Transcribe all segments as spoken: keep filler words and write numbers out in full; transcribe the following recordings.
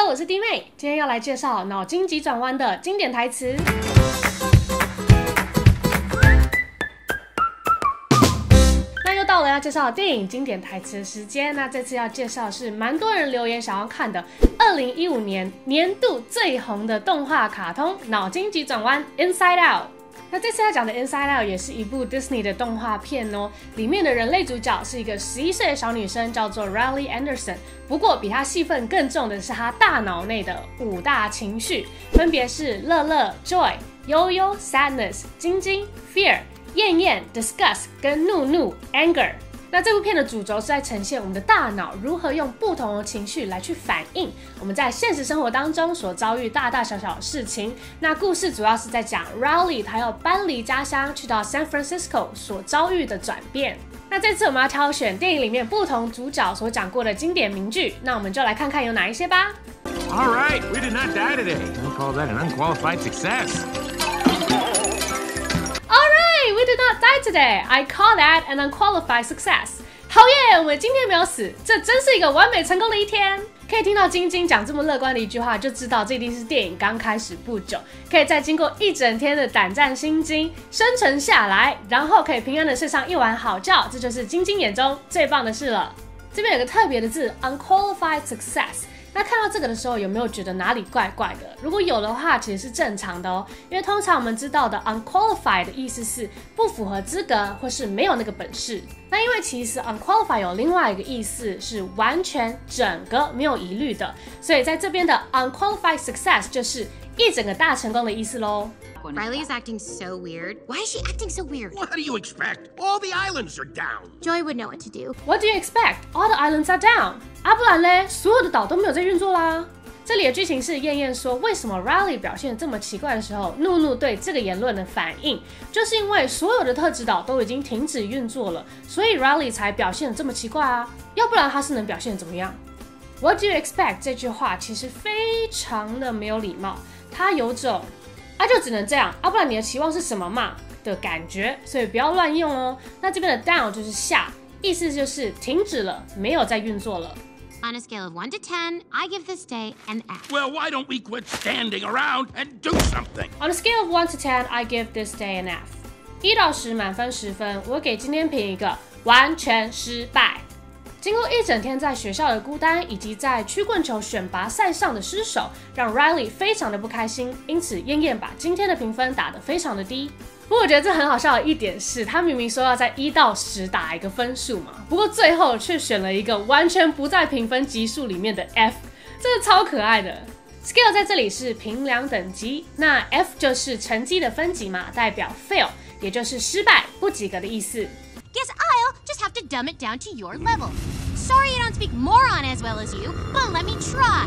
我是弟妹，今天要来介绍脑筋急转弯的经典台词。那又到了要介绍电影经典台词的时间。那这次要介绍的是蛮多人留言想要看的二零一五年年度最红的动画卡通《脑筋急转弯 Inside Out》。那这次要讲的 Inside Out 也是一部 Disney 的动画片哦，里面的人类主角是一个十一岁的小女生，叫做 Riley Anderson。不过比她戏份更重的是她大脑内的五大情绪，分别是乐乐 Joy、悠悠 Sadness、晶晶 Fear、厌厌 Disgust 跟怒怒 Anger。那这部片的主轴是在呈现我们的大脑如何用不同的情绪来去反映我们在现实生活当中所遭遇大大小小的事情。那故事主要是在讲 Riley 她要搬离家乡去到 San Francisco 所遭遇的转变。那这次我们要挑选电影里面不同主角所讲过的经典名句，那我们就来看看有哪一些吧。 All right, we did not die today. Don't call that an unqualified success. We did not die today. I call that an unqualified success. 好耶，我们今天没有死，这真是一个完美成功的一天。可以听到晶晶讲这么乐观的一句话，就知道这一定是电影刚开始不久，可以再经过一整天的胆战心惊生存下来，然后可以平安的睡上一晚好觉，这就是晶晶眼中最棒的事了。这边有个特别的字 unqualified success。那看到这个的时候，有没有觉得哪里怪怪的？如果有的话，其实是正常的哦，因为通常我们知道的 unqualified 的意思是不符合资格或是没有那个本事。那因为其实 unqualified 有另外一个意思是完全整个没有疑虑的，所以在这边的 unqualified success 就是一整个大成功的意思咯。 Riley is acting so weird. Why is she acting so weird? What do you expect? All the islands are down. Joy would know what to do. What do you expect? All the islands are down. 啊，不然嘞，所有的岛都没有在运作啦。这里的剧情是燕燕说，为什么 Riley 表现这么奇怪的时候，怒怒对这个言论的反应，就是因为所有的特质岛都已经停止运作了，所以 Riley 才表现得这么奇怪啊。要不然他是能表现得怎么样？ What do you expect 这句话其实非常的没有礼貌，它有种啊就只能这样啊，不然你的期望是什么嘛的感觉，所以不要乱用哦。那这边的 down 就是下，意思就是停止了，没有再运作了。 On a scale of one to ten, I give this day an F. Well, why don't we quit standing around and do something? On a scale of one to ten, I give this day an F. 一到十满分十分，我给今天评一个完全失败。经过一整天在学校的孤单，以及在曲棍球选拔赛上的失手，让 Riley 非常的不开心，因此燕燕把今天的评分打得非常的低。不过我觉得这很好笑的一点是，他明明说要在一到十打一个分数嘛，不过最后却选了一个完全不在评分级数里面的 F， 真的超可爱的。Scale 在这里是评量等级，那 F 就是成绩的分级嘛，代表 fail， 也就是失败、不及格的意思。 Guess I'll just have to dumb it down to your level. Sorry I don't speak moron as well as you, but let me try.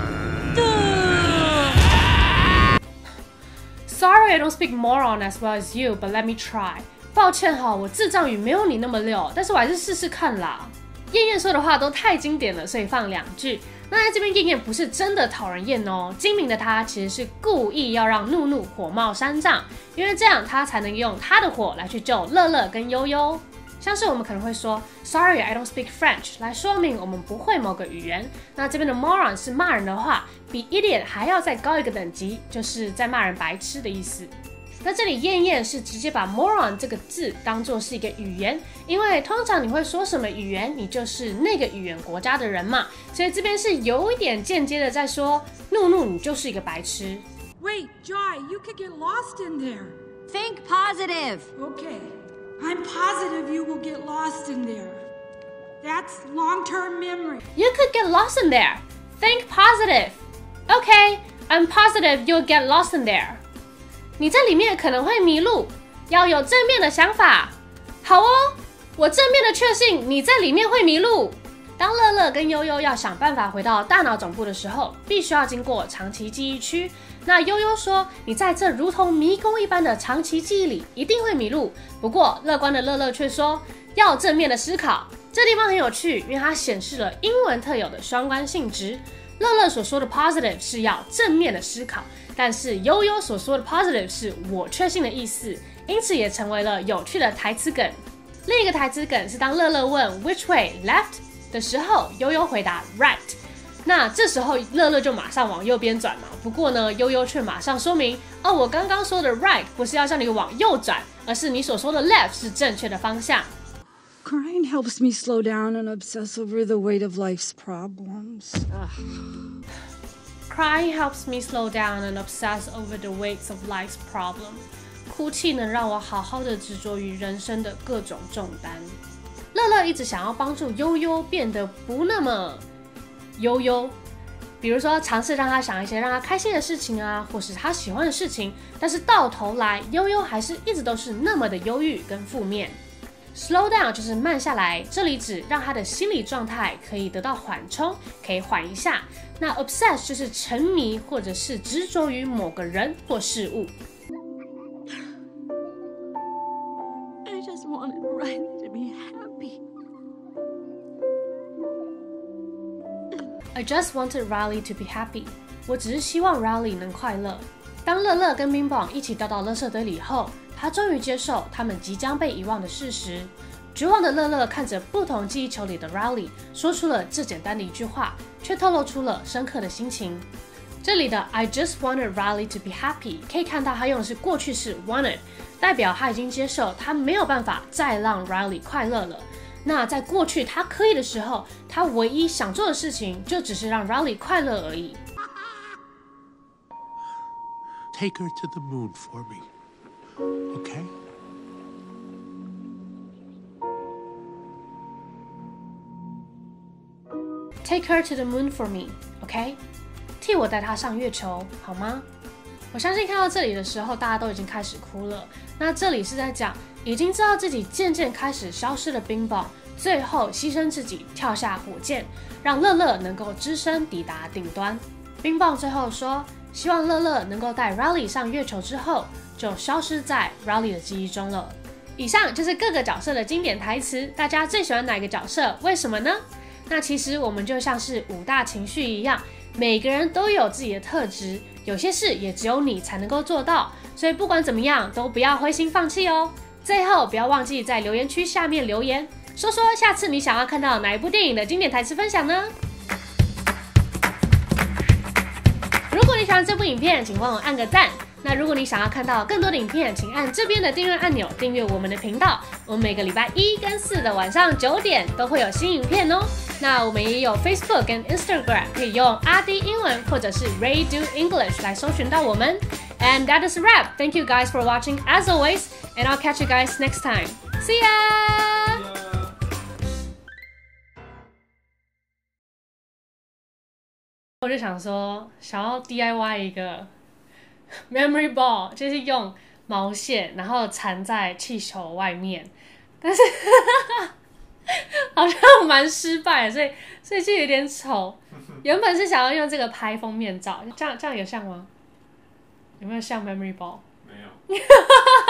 Sorry I don't speak moron as well as you, but let me try. 抱歉哈，我智障语没有你那么溜，但是我还是试试看啦。燕燕说的话都太经典了，所以放两句。那在这边燕燕不是真的讨人厌哦，精明的她其实是故意要让怒怒火冒三丈，因为这样她才能用她的火来去救乐乐跟悠悠。像是我们可能会说 Sorry, I don't speak French 来说明我们不会某个语言。那这边的 moron 是骂人的话，比 idiot 还要再高一个等级，就是在骂人白痴的意思。那这里燕燕是直接把 moron 这个字当作是一个语言，因为通常你会说什么语言，你就是那个语言国家的人嘛，所以这边是有一点间接的在说怒怒你就是一个白痴。 Wait, Joy, you could get lost in there. Think positive. Okay.I'm positive you will get lost in there. That's long-term memory. You could get lost in there. Think positive. Okay, I'm positive you'll get lost in there. 你在里面可能会迷路，要有正面的想法。好哦，我正面的确信你在里面会迷路。当乐乐跟悠悠要想办法回到大脑总部的时候，必须要经过长期记忆区。那悠悠说，你在这如同迷宫一般的长期记忆里一定会迷路。不过乐观的乐乐却说，要正面的思考。这地方很有趣，因为它显示了英文特有的双关性质。乐乐所说的 positive 是要正面的思考，但是悠悠所说的 positive 是我确信的意思，因此也成为了有趣的台词梗。另一个台词梗是当乐乐问 which way left 的时候，悠悠回答 right。 那这时候乐乐就马上往右边转嘛，不过呢，悠悠却马上说明，哦，我刚刚说的 right 不是要叫你往右转，而是你所说的 left 是正确的方向。 Crying helps me slow down and obsess over the weight of life's problems. Ugh. Crying helps me slow down and obsess over the weights of life's problem. 哭泣能让我好好的执着于人生的各种重担。乐乐一直想要帮助悠悠变得不那么悠悠，比如说尝试让他想一些让他开心的事情啊，或是他喜欢的事情，但是到头来悠悠还是一直都是那么的忧郁跟负面。Slow down 就是慢下来，这里指让他的心理状态可以得到缓冲，可以缓一下。那 obsess 就是沉迷或者是执着于某个人或事物。 I just wanted Riley to be happy. I just wanted Riley to be happy. 我只是希望 Riley 能快乐。当乐乐跟冰棒一起掉到垃圾堆里后，他终于接受他们即将被遗忘的事实。绝望的乐乐看着不同记忆球里的 Riley， 说出了这简单的一句话，却透露出了深刻的心情。这里的 I just wanted Riley to be happy 可以看到他用的是过去式 wanted， 代表他已经接受他没有办法再让 Riley 快乐了。那在过去他可以的时候，他唯一想做的事情就只是让 Riley 快乐而已。 Take her to the moon for me, okay? Take her to the moon for me, okay? 替我带她上月球，好吗？我相信看到这里的时候，大家都已经开始哭了。那这里是在讲，已经知道自己渐渐开始消失的冰棒，最后牺牲自己跳下火箭，让乐乐能够只身抵达顶端。冰棒最后说，希望乐乐能够带 Riley 上月球之后，就消失在 Riley 的记忆中了。以上就是各个角色的经典台词，大家最喜欢哪个角色？为什么呢？那其实我们就像是五大情绪一样，每个人都有自己的特质，有些事也只有你才能够做到，所以不管怎么样，都不要灰心放弃哦。最后，不要忘记在留言区下面留言，说说下次你想要看到哪一部电影的经典台词分享呢？如果你喜欢这部影片，请帮我按个赞。那如果你想要看到更多的影片，请按这边的订阅按钮，订阅我们的频道。我们每个礼拜一跟四的晚上九点都会有新影片哦。那我们也有 Facebook 跟 Instagram， 可以用阿滴英文或者是 Ray Do English 来搜寻到我们。And that is a wrap. Thank you guys for watching as always, and I'll catch you guys next time. See ya! 我就想说，想要 D I Y 一个 memory ball， 就是用毛线，然后缠在气球外面，但是好像蛮失败的，所以所以就有点丑。原本是想要用这个拍封面照，这样这样有像吗？有没有像 memory ball？ 没有。